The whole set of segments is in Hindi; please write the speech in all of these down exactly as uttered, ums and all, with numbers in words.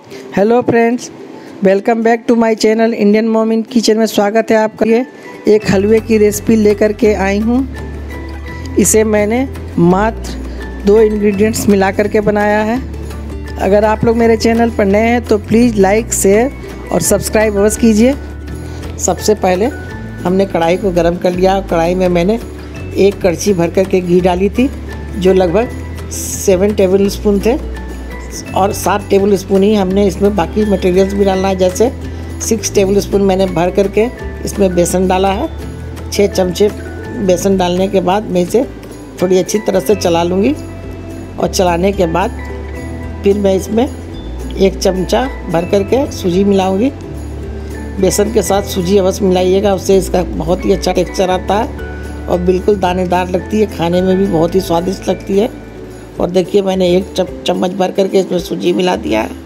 Hello friends, welcome back to my channel Indian mom in kitchen में स्वागत है आपका। ये एक हलवे की रेसिपी लेकर के आई हूँ। इसे मैंने मात्र दो इंग्रेडिएंट्स मिला करके बनाया है। अगर आप लोग मेरे चैनल पर नए हैं तो प्लीज़ लाइक, शेयर और सब्सक्राइब अवश्य कीजिए। सबसे पहले हमने कढ़ाई को गर्म कर लिया। कढ़ाई में मैंने एक कड़छी भर करके घी डाली थी, जो लगभग सेवन टेबल स्पून थे, और सात टेबल स्पून ही हमने इसमें बाकी मटेरियल्स भी डालना है। जैसे सिक्स टेबल स्पून मैंने भर करके इसमें बेसन डाला है। छः चमचे बेसन डालने के बाद मैं इसे थोड़ी अच्छी तरह से चला लूँगी, और चलाने के बाद फिर मैं इसमें एक चमचा भर करके सूजी मिलाऊंगी। बेसन के साथ सूजी अवश्य मिलाइएगा, उससे इसका बहुत ही अच्छा टेक्सचर आता है और बिल्कुल दानेदार लगती है, खाने में भी बहुत ही स्वादिष्ट लगती है। और देखिए मैंने एक चम्मच भर करके इसमें सूजी मिला दिया है।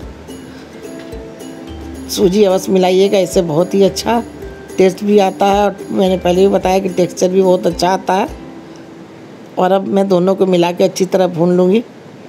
सूजी अवश्य मिलाइएगा, इससे बहुत ही अच्छा टेस्ट भी आता है, और मैंने पहले भी बताया कि टेक्सचर भी बहुत अच्छा आता है। और अब मैं दोनों को मिला के अच्छी तरह भून लूँगी।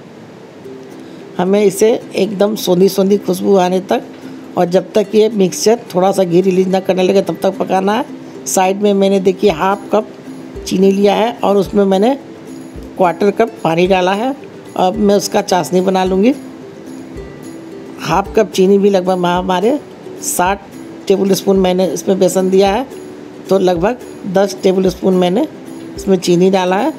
हमें इसे एकदम सोंधी सोंधी खुशबू आने तक, और जब तक ये मिक्सचर थोड़ा सा घी रिलीज ना करने लगे तब तक पकाना है। साइड में मैंने देखिए हाफ कप चीनी लिया है, और उसमें मैंने क्वार्टर कप पानी डाला है। अब मैं उसका चाशनी बना लूँगी। हाफ कप चीनी भी लगभग हमारे साठ टेबल स्पून मैंने इसमें बेसन दिया है, तो लगभग दस टेबल स्पून मैंने इसमें चीनी डाला है।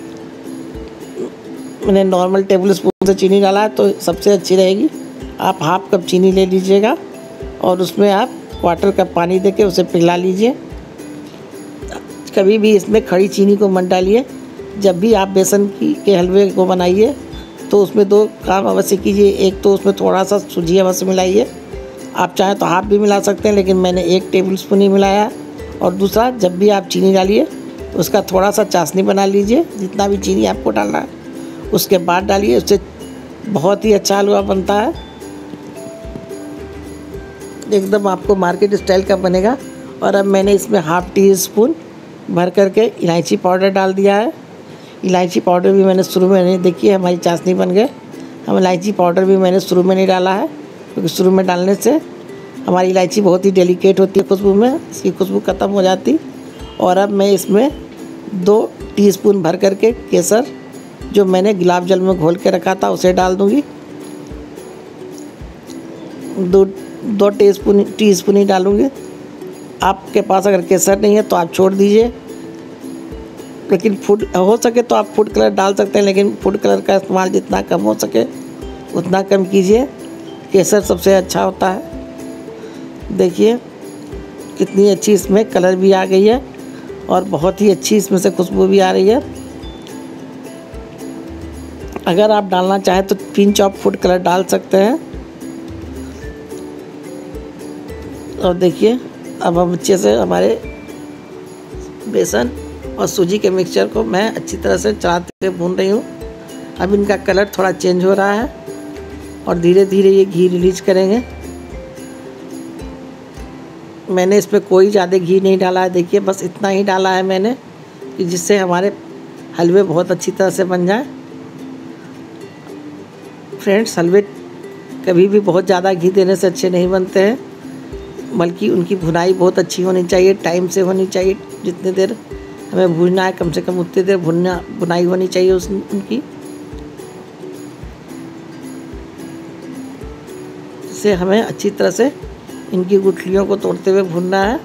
मैंने नॉर्मल टेबल स्पून से चीनी डाला है तो सबसे अच्छी रहेगी। आप हाफ कप चीनी ले लीजिएगा, और उसमें आप क्वार्टर कप पानी देके उसे पिघला लीजिए। कभी भी इसमें खड़ी चीनी को मत डालिए। जब भी आप बेसन की के हलवे को बनाइए तो उसमें दो काम अवश्य कीजिए। एक तो उसमें थोड़ा सा सूजी अवश्य मिलाइए। आप चाहें तो हाफ भी मिला सकते हैं, लेकिन मैंने एक टेबल स्पून ही मिलाया है। और दूसरा, जब भी आप चीनी डालिए तो उसका थोड़ा सा चाशनी बना लीजिए, जितना भी चीनी आपको डालना है उसके बाद डालिए। उससे बहुत ही अच्छा हलवा बनता है, एकदम आपको मार्केट स्टाइल का बनेगा। और अब मैंने इसमें हाफ टी स्पून भर करके इलायची पाउडर डाल दिया है। इलायची पाउडर भी मैंने शुरू में नहीं, देखिए हमारी चाशनी बन गए। हम इलायची पाउडर भी मैंने शुरू में नहीं डाला है, क्योंकि शुरू में डालने से हमारी इलायची बहुत ही डेलिकेट होती है खुशबू में, इसकी खुशबू ख़त्म हो जाती। और अब मैं इसमें दो टीस्पून भर करके केसर, जो मैंने गुलाब जल में घोल के रखा था, उसे डाल दूँगी। दो दो टीस्पून टीस्पून ही डालूँगी। आपके पास अगर केसर नहीं है तो आप छोड़ दीजिए, लेकिन फूड हो सके तो आप फूड कलर डाल सकते हैं, लेकिन फूड कलर का इस्तेमाल जितना कम हो सके उतना कम कीजिए। केसर सबसे अच्छा होता है। देखिए कितनी अच्छी इसमें कलर भी आ गई है, और बहुत ही अच्छी इसमें से खुशबू भी आ रही है। अगर आप डालना चाहें तो पिंच ऑफ फूड कलर डाल सकते हैं। और देखिए अब हम अच्छे से हमारे बेसन और सूजी के मिक्सचर को मैं अच्छी तरह से चलाते हुए भून रही हूँ। अब इनका कलर थोड़ा चेंज हो रहा है, और धीरे धीरे ये घी रिलीज करेंगे। मैंने इसमें कोई ज़्यादा घी नहीं डाला है, देखिए बस इतना ही डाला है मैंने, कि जिससे हमारे हलवे बहुत अच्छी तरह से बन जाए। फ्रेंड्स, हलवे कभी भी बहुत ज़्यादा घी देने से अच्छे नहीं बनते हैं, बल्कि उनकी भुनाई बहुत अच्छी होनी चाहिए, टाइम से होनी चाहिए। जितनी देर हमें भूनना है कम से कम उतनी देर भुनना भुनाई होनी चाहिए उस उनकी। इससे हमें अच्छी तरह से इनकी गुठलियों को तोड़ते हुए भूनना है।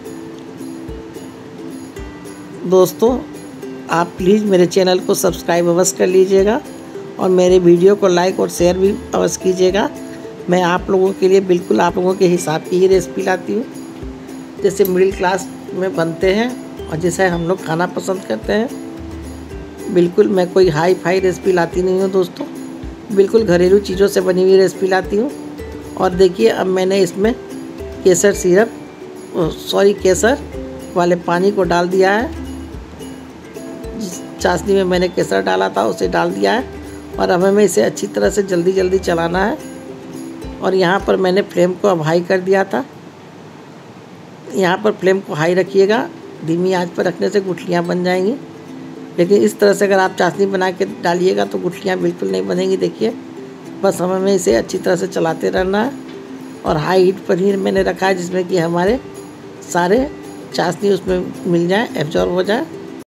दोस्तों, आप प्लीज़ मेरे चैनल को सब्सक्राइब अवश्य कर लीजिएगा, और मेरे वीडियो को लाइक और शेयर भी अवश्य कीजिएगा। मैं आप लोगों के लिए बिल्कुल आप लोगों के हिसाब की ही रेसिपी लाती हूँ, जैसे मिडिल क्लास में बनते हैं और जैसे हम लोग खाना पसंद करते हैं। बिल्कुल मैं कोई हाई फाई रेसिपी लाती नहीं हूँ दोस्तों, बिल्कुल घरेलू चीज़ों से बनी हुई रेसिपी लाती हूँ। और देखिए अब मैंने इसमें केसर सिरप सॉरी केसर वाले पानी को डाल दिया है। जिस चाशनी में मैंने केसर डाला था उसे डाल दिया है, और अब हमें इसे अच्छी तरह से जल्दी जल्दी चलाना है। और यहाँ पर मैंने फ्लेम को अब हाई कर दिया था। यहाँ पर फ्लेम को हाई रखिएगा, धीमी आंच पर रखने से गुठलियाँ बन जाएंगी। लेकिन इस तरह से अगर आप चाशनी बना के डालिएगा तो गुठलियाँ बिल्कुल नहीं बनेंगी। देखिए बस हमें इसे अच्छी तरह से चलाते रहना है, और हाई हीट पर ही मैंने रखा है, जिसमें कि हमारे सारे चाशनी उसमें मिल जाए, एब्जॉर्ब हो जाए।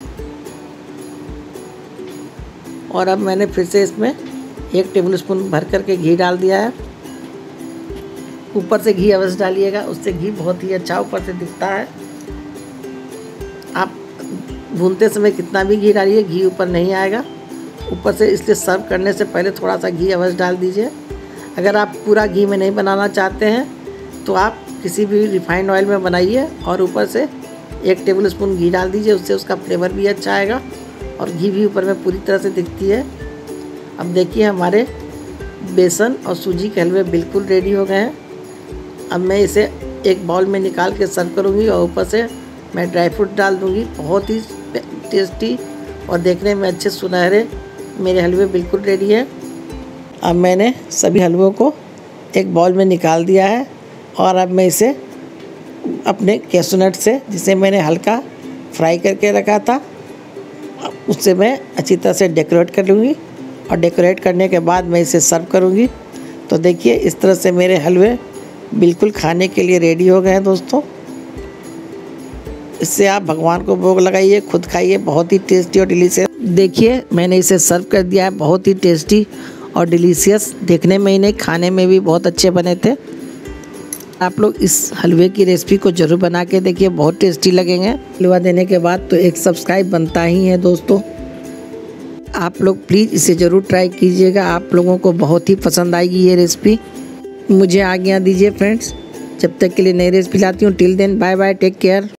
और अब मैंने फिर से इसमें एक टेबलस्पून भर करके घी डाल दिया है। ऊपर से घी अवश्य डालिएगा, उससे घी बहुत ही अच्छा ऊपर से दिखता है। आप भूनते समय कितना भी घी डालिए, घी ऊपर नहीं आएगा ऊपर से, इसलिए सर्व करने से पहले थोड़ा सा घी अवश्य डाल दीजिए। अगर आप पूरा घी में नहीं बनाना चाहते हैं तो आप किसी भी रिफाइंड ऑयल में बनाइए और ऊपर से एक टेबलस्पून घी डाल दीजिए, उससे उसका फ्लेवर भी अच्छा आएगा और घी भी ऊपर में पूरी तरह से दिखती है। अब देखिए हमारे बेसन और सूजी के हलवे बिल्कुल रेडी हो गए हैं। अब मैं इसे एक बाउल में निकाल के सर्व करूँगी और ऊपर से मैं ड्राई फ्रूट डाल दूँगी। बहुत ही टेस्टी और देखने में अच्छे सुनहरे मेरे हलवे बिल्कुल रेडी है। अब मैंने सभी हलवों को एक बाउल में निकाल दिया है और अब मैं इसे अपने कैशू नट से, जिसे मैंने हल्का फ्राई करके रखा था, उससे मैं अच्छी तरह से डेकोरेट कर लूँगी और डेकोरेट करने के बाद मैं इसे सर्व करूँगी। तो देखिए इस तरह से मेरे हलवे बिल्कुल खाने के लिए रेडी हो गए हैं दोस्तों। इससे आप भगवान को भोग लगाइए, खुद खाइए, बहुत ही टेस्टी और डिलीशियस। देखिए मैंने इसे सर्व कर दिया है, बहुत ही टेस्टी और डिलीशियस, देखने में ही नहीं खाने में भी बहुत अच्छे बने थे। आप लोग इस हलवे की रेसिपी को ज़रूर बना के देखिए, बहुत टेस्टी लगेंगे। हलवा देने के बाद तो एक सब्सक्राइब बनता ही है दोस्तों। आप लोग प्लीज़ इसे ज़रूर ट्राई कीजिएगा, आप लोगों को बहुत ही पसंद आएगी ये रेसिपी। मुझे आज्ञा दीजिए फ्रेंड्स, जब तक के लिए नई रेसिपी लाती हूँ। Till then bye bye, take care.